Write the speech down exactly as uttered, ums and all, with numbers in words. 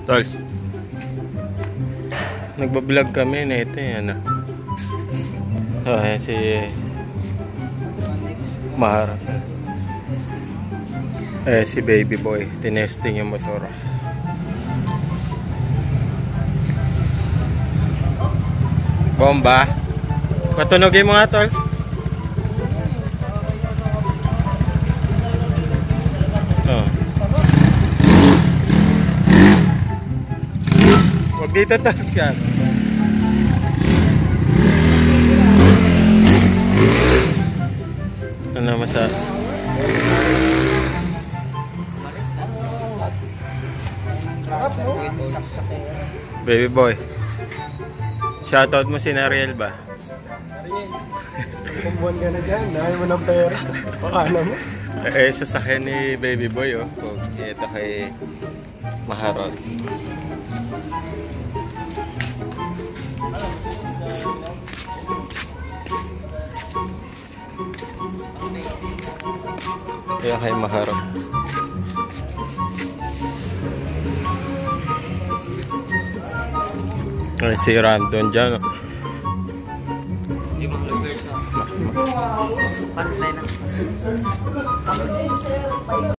Tol, nagbablog kami na ito eh, ano. Oh, yan si Mahara. Eh, si baby boy, tinesting yung motor. Bomba. Patunogin mo nga, tol. Oh. Huwag dito, tol, siya. Ano masa? Baby boy. Shoutout mo si Nariel ba? Nariel. Isang buwan ka na dyan. Dahil mo ng pera. Pakala mo. Eh, sasakyan ni baby boy oh. Ito kay Maharot. Kaya kay Maharot. Ay, si Ramdon dyan. Yung mga lugar sa pantay na.